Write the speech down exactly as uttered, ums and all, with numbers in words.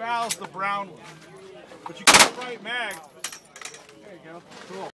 val's the brown one. But you get the right mag. There you go. Cool.